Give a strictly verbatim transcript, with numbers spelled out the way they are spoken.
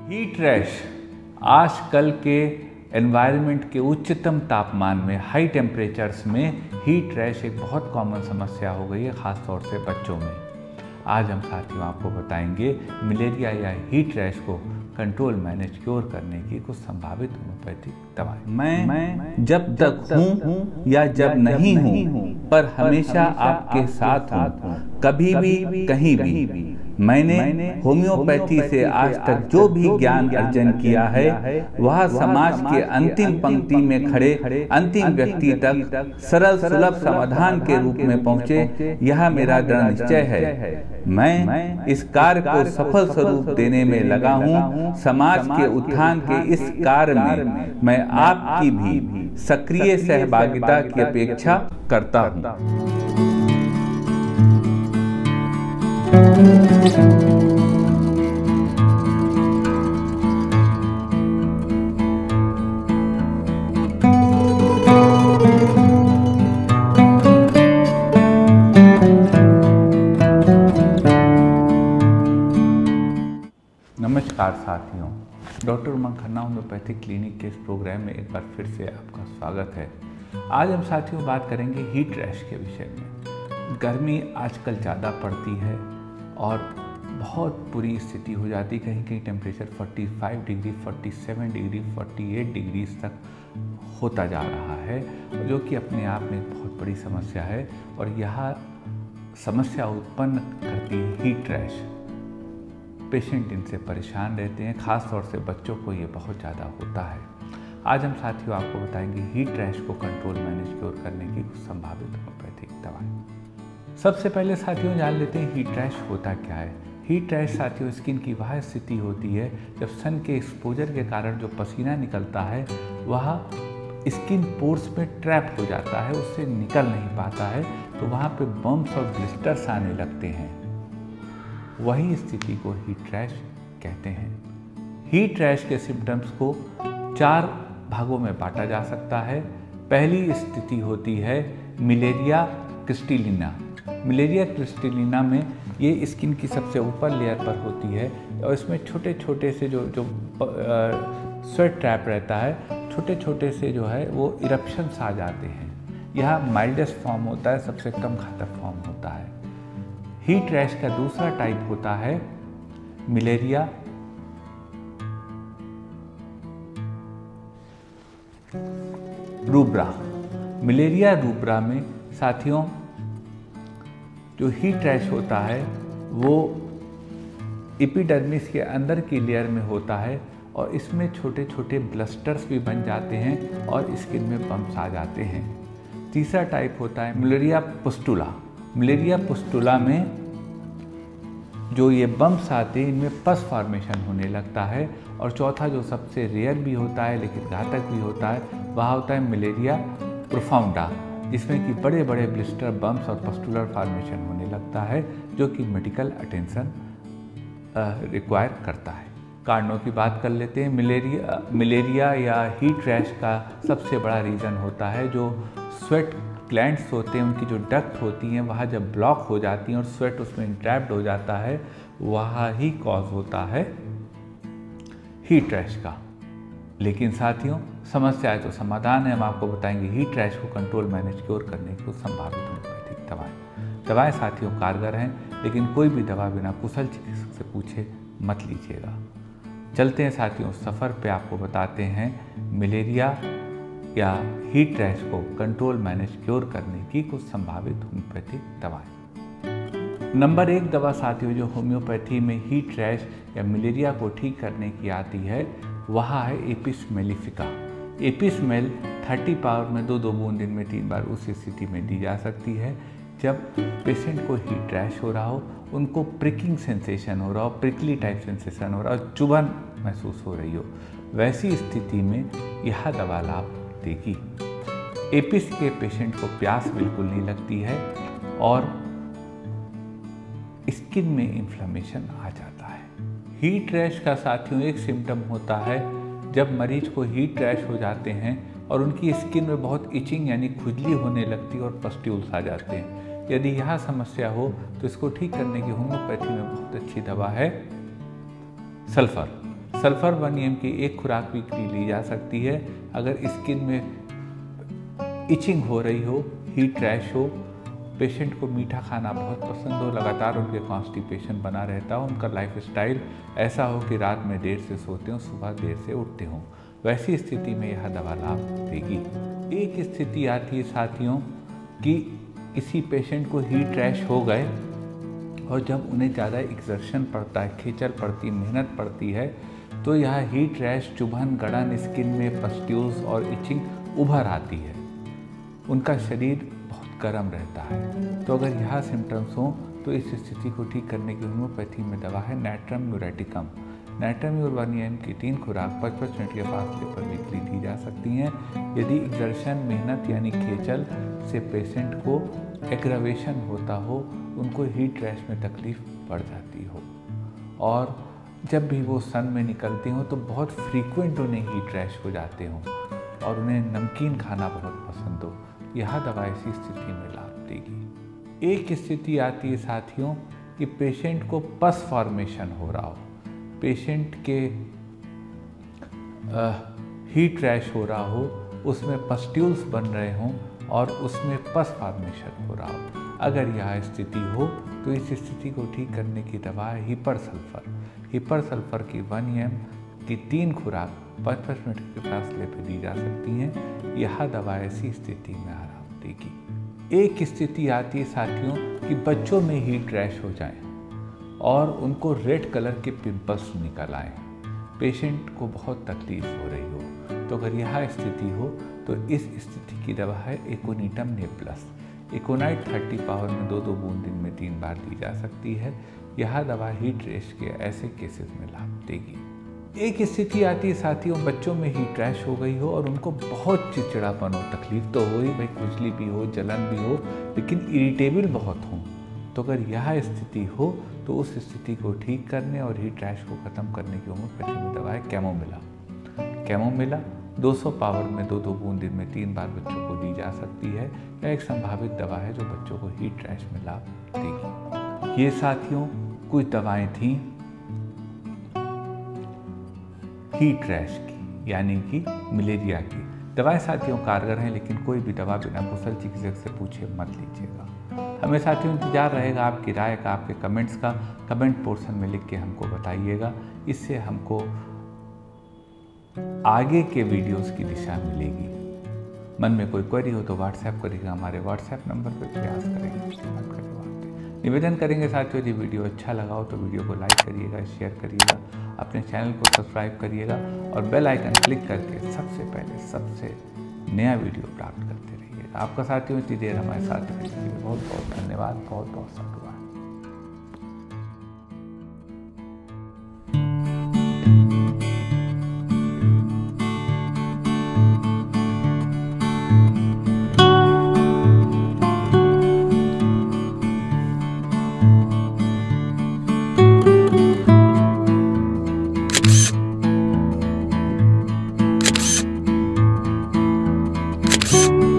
Heat rash आजकल के environment के उच्चतम तापमान में, हाई टेम्परेचर्स में हीट रैश एक बहुत कॉमन समस्या हो गई है, ख़ास तौर से बच्चों में। आज हम साथियों आपको बताएंगे मलेरिया या हीट रैश को कंट्रोल, मैनेज, क्योर करने की कुछ संभावित होम्योपैथिक दवाएं। मैं, मैं जब तक हूँ या जब नहीं हूँ, पर हमेशा आपके साथ हूँ, कभी भी कहीं भी। मैंने होम्योपैथी से आज तक जो भी ज्ञान अर्जन किया है वह समाज के अंतिम पंक्ति में खड़े अंतिम व्यक्ति तक सरल सुलभ समाधान के रूप में पहुँचे, यह मेरा दृढ़ निश्चय है। मैं इस कार्य को सफल स्वरूप देने में लगा हूँ। समाज के उत्थान के इस कार्य में मैं आपकी भी सक्रिय सहभागिता की अपेक्षा करता हूँ। नमस्कार साथियों, doctor Umang Khanna homeopathic clinic के इस प्रोग्राम में एक बार फिर से आपका स्वागत है। आज हम साथियों बात करेंगे हीट रैश के विषय में। गर्मी आजकल ज़्यादा पड़ती है और बहुत बुरी स्थिति हो जाती, कहीं कहीं टेम्परेचर पैंतालीस डिग्री, सैंतालीस डिग्री, अड़तालीस डिग्री तक होता जा रहा है, जो कि अपने आप में एक बहुत बड़ी समस्या है। और यह समस्या उत्पन्न करती है हीट रैश। पेशेंट इनसे परेशान रहते हैं, ख़ास तौर से बच्चों को ये बहुत ज़्यादा होता है। आज हम साथियों आपको बताएंगे हीट रैश को कंट्रोल, मैनेज, क्योर करने की कुछ संभावित होम्योपैथिक दवाएं। सबसे पहले साथियों जान लेते हैं हीट रैश होता क्या है। हीट रैश साथियों स्किन की वह स्थिति होती है जब सन के एक्सपोजर के कारण जो पसीना निकलता है वह स्किन पोर्स में ट्रैप हो जाता है, उससे निकल नहीं पाता है, तो वहाँ पे बम्प्स और ब्लिस्टर्स आने लगते हैं। वही स्थिति को हीट रैश कहते हैं। हीट रैश के सिम्टम्स को चार भागों में बांटा जा सकता है। पहली स्थिति होती है मलेरिया क्रिस्टलिना। मलेरिया क्रिस्टलिना में ये स्किन की सबसे ऊपर लेयर पर होती है और इसमें छोटे छोटे से जो जो स्वेट ट्रैप रहता है, छोटे छोटे से जो है वो इरप्शंस आ जाते हैं। यह माइल्डेस्ट फॉर्म होता है, सबसे कम घातक फॉर्म होता है। हीट रैश का दूसरा टाइप होता है मलेरिया रूब्रा। मलेरिया रूब्रा में साथियों जो हीट रैश होता है वो एपिडर्मिस के अंदर की लेयर में होता है और इसमें छोटे छोटे ब्लस्टर्स भी बन जाते हैं और स्किन में बम्प्स आ जाते हैं। तीसरा टाइप होता है मलेरिया पुस्टुला। मलेरिया पुस्टुला में जो ये बम्प्स आते हैं इनमें पस फॉर्मेशन होने लगता है। और चौथा जो सबसे रेयर भी होता है लेकिन घातक भी होता है वह होता है मलेरिया प्रोफाउंडा, जिसमें कि बड़े बड़े ब्लिस्टर, बम्प्स और पस्टुलर फॉर्मेशन होने लगता है, जो कि मेडिकल अटेंशन रिक्वायर करता है। कारणों की बात कर लेते हैं। मलेरिया मलेरिया या हीट रैश का सबसे बड़ा रीज़न होता है जो स्वेट ग्लैंड्स होते हैं, उनकी जो डक्ट होती हैं वह जब ब्लॉक हो जाती हैं और स्वेट उसमें इंट्रैप्ड हो जाता है, वह ही कॉज होता है हीट रैश का। लेकिन साथियों समस्या है तो समाधान है। हम आपको बताएंगे हीट रैश को कंट्रोल, मैनेज, क्योर करने की कुछ संभावित होम्योपैथिक दवाएं। दवाएं साथियों कारगर हैं, लेकिन कोई भी दवा बिना कुशल चिकित्सक से पूछे मत लीजिएगा। चलते हैं साथियों सफ़र पे, आपको बताते हैं मलेरिया या हीट रैश को कंट्रोल, मैनेज, क्योर करने की कुछ संभावित होम्योपैथिक दवाएं। नंबर एक दवा साथियों जो होम्योपैथी में हीट रैश या मलेरिया को ठीक करने की आती है वह है एपिस मेलिफिका। एपिस मेल तीस पावर में दो दो बूंद दिन में तीन बार उस स्थिति में दी जा सकती है जब पेशेंट को हीट रैश हो रहा हो, उनको प्रिकिंग सेंसेशन हो रहा हो, प्रिकली टाइप सेंसेशन हो रहा हो, चुभन महसूस हो रही हो, वैसी स्थिति में यह दवा लाभ देगी। एपिस के पेशेंट को प्यास बिल्कुल नहीं लगती है और स्किन में इन्फ्लेमेशन आ जाता है। हीट रैश का साथियों एक सिम्टम होता है जब मरीज को हीट रैश हो जाते हैं और उनकी स्किन में बहुत इचिंग यानी खुजली होने लगती है और पस्ट्यूल्स आ जाते हैं। यदि यह समस्या हो तो इसको ठीक करने की होम्योपैथी में बहुत अच्छी दवा है सल्फर। सल्फर वन एम की एक खुराक वीकली ली जा सकती है। अगर स्किन में इचिंग हो रही हो, हीट रैश हो, पेशेंट को मीठा खाना बहुत पसंद हो, लगातार उनके कॉन्स्टिपेशन बना रहता हो, उनका लाइफ स्टाइल ऐसा हो कि रात में देर से सोते हो, सुबह देर से उठते हो, वैसी स्थिति में यह दवा लाभ देगी। एक स्थिति आती है साथियों कि किसी पेशेंट को हीट रैश हो गए और जब उन्हें ज़्यादा एक्सर्शन पड़ता है, खींचल पड़ती, मेहनत पड़ती है, तो यह हीट रैश, चुभन, गड़न, स्किन में पस्ट्यूल्स और इचिंग उभर आती है। उनका शरीर बहुत गर्म रहता है। तो अगर यह सिम्टम्स हों तो इस स्थिति को ठीक करने की होम्योपैथी में दवा है natrum muriaticum. Natrum mur M की तीन खुराक पचपन मिनट के फासले पर वीकली दी जा सकती हैं। यदि एक्सर्शन, मेहनत यानी खेचल से पेशेंट को एग्रावेशन होता हो, उनको हीट रैश में तकलीफ बढ़ जाती हो और जब भी वो सन में निकलती हों तो बहुत फ्रीक्वेंट उन्हें हीट रैश हो जाते हों और उन्हें नमकीन खाना बहुत पसंद हो, यह दवा ऐसी स्थिति में लाभ देगी। एक स्थिति आती है साथियों कि पेशेंट को पस फॉर्मेशन हो रहा हो, पेशेंट के आ, हीट रैश हो रहा हो, उसमें पस्ट्यूल्स बन रहे हों और उसमें पस फॉर्मेशन हो रहा हो। अगर यह स्थिति हो तो इस स्थिति को ठीक करने की दवा है हिपर सल्फर। हिपर सल्फर की वन एम की तीन खुराक पचपन मिनट के फासले पर दी जा सकती हैं। यह दवा ऐसी स्थिति में आराम देगी। एक स्थिति आती है साथियों कि बच्चों में हीट रैश हो जाए और उनको रेड कलर के पिंपल्स निकल आए, पेशेंट को बहुत तकलीफ हो रही हो। तो अगर यह स्थिति हो तो इस स्थिति की दवा है एकोनिटम ने प्लस। एकोनाइट थर्टी पावर में दो दो बूंद दिन में तीन बार दी जा सकती है। यह दवा हीट रैश के ऐसे केसेस में लाभ देगी। एक स्थिति आती है साथियों, बच्चों में हीट रैश हो गई हो और उनको बहुत चिड़चिड़ापन हो, तकलीफ तो हो ही भाई, खुजली भी हो, जलन भी हो, लेकिन इरिटेबल बहुत हो। तो अगर यह स्थिति हो तो उस स्थिति को ठीक करने और हीट रैश को ख़त्म करने की होम्योपैथी में दवा है कैमोमिला। कैमोमिला दो सौ पावर में दो दो बूंद दिन में तीन बार बच्चों को दी जा सकती है। यह एक संभावित दवा है जो बच्चों को हीट रैश में लाभ देगी। ये साथियों कुछ दवाएं थीं हीट रैश की, यानी कि मलेरिया की। दवाएं साथियों कारगर हैं, लेकिन कोई भी दवा बिना कुशल चिकित्सक से पूछे मत लीजिएगा। हमें साथियों इंतजार रहेगा आपकी राय का, आपके कमेंट्स का। कमेंट पोर्शन में लिख के हमको बताइएगा, इससे हमको आगे के वीडियोस की दिशा मिलेगी। मन में कोई क्वेरी हो तो व्हाट्सएप करिएगा, हमारे व्हाट्सएप नंबर पर प्रयास करेंगे उससे बात करने वास्ते। निवेदन करेंगे साथियों, यदि वीडियो अच्छा लगा हो तो वीडियो को लाइक करिएगा, शेयर करिएगा, अपने चैनल को सब्सक्राइब करिएगा और बेल आइकन क्लिक करके सबसे पहले सबसे नया वीडियो प्राप्त करते रहिएगा। आपका साथियों इतनी देर हमारे साथ रहने के लिए बहुत बहुत धन्यवाद, बहुत बहुत साधुवाद। you